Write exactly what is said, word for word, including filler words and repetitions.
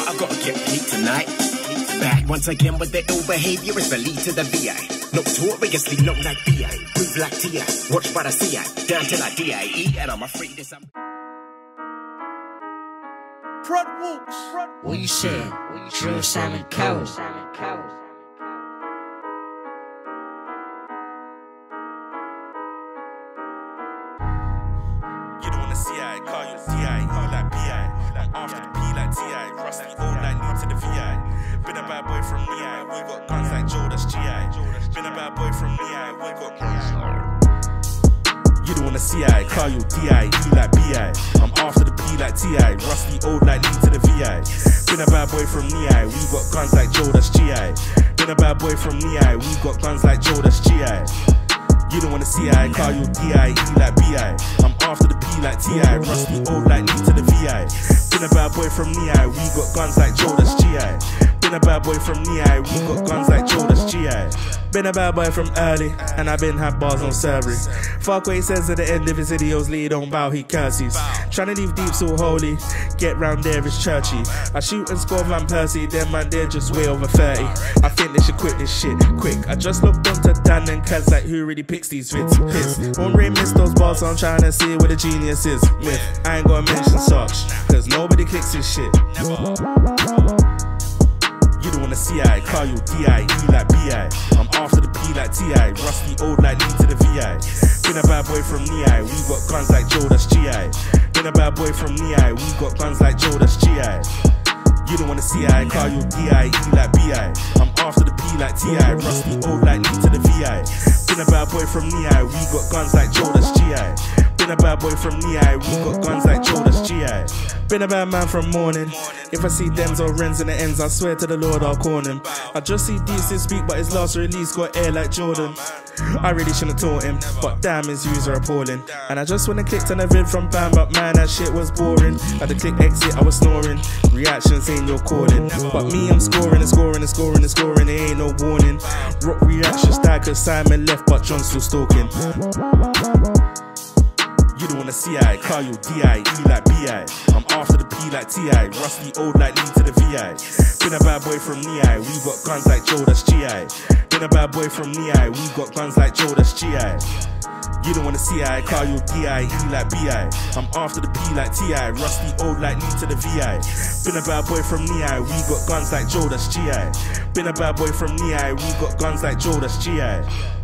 I gotta get paid tonight. Back once again with the ill behavior, it's the lead to the V I. Notoriously known like B I, move like T I, watch by the C I, down till I D I E, and I'm afraid this I'm... Front walks. What you say? Drill Simon Cowell. You don't wanna see I, call you D I, you like B I. I'm after the P like T I, rusty old like lead to the V I. Been a bad boy from N I, we got guns like Joe, that's G I. Been a bad boy from N I, we got guns. You don't wanna see I, call you D I, you like B I. I'm after the P like T I, rusty old like lead to the V I. Been a bad boy from N I, we got guns like Joe, that's G I. Been a bad boy from N I, we got guns like Joe, that's G I. You don't wanna see I, call you D I, E like B I. I'm after the P like T I, rusty old like lead to the V I. Been a bad boy from N I, we got guns like Joe, that's G I. Been a bad boy from N I, we got guns like Joe, that's G I. Been a bad boy from early, and I been had bars on Surrey. Fuck what he says at the end of his videos, Lee don't bow, he curses. Tryna leave deep so holy, get round there is churchy. I shoot and score Van Persie, them man they're just way over thirty. I think they should quit this shit, quick. I just looked onto Dan and Kaz like who really picks these vids, piss. Won't Ray miss those bars, so I'm trying to see where the genius is. Myth, I ain't gonna mention such, cause nobody clicks this shit. You don't wanna see I, call you D I, E like B I. I'm after the P like T I, rusty old like lead to the V I. Been a bad boy from N I, we got guns like Joe, that's G I. Been a bad boy from N I, we got guns like Joe, that's G I. You don't wanna see I, call you D I, E like B I. I'm after the P like T I, rusty old like lead to the V I. Been a bad boy from N I, we got guns like Joe, that's G I. Been a bad boy from N I, we got guns like Joe, that's G I. Been a bad man from morning. If I see Dems or Rens in the ends, I swear to the Lord I'll call him. I just see D C speak, but his last release got air like Jordan. I really shouldn't have taught him, but damn his views are appalling. And I just went and clicked on a vid from Bam, but man that shit was boring. Had to click exit, I was snoring. Reaction saying you're calling, but me I'm scoring and scoring and scoring and scoring. It ain't no warning. Rock reactions died cause Simon left, but John's still stalking. You don't wanna see I, call you D I, E like B I. I'm after the P like T I, rusty old like lead to the V I. Been a bad boy from N I, we got guns like Joe, that's G I. Been a bad boy from N I, we got guns like Joe, that's G I. You don't wanna see I, call you D I, E like B I. I'm after the P like T I, rusty old like lead to the V I. Been a bad boy from N I, we got guns like Joe, that's G I. Been a bad boy from N I, we got guns like Joe, that's G I.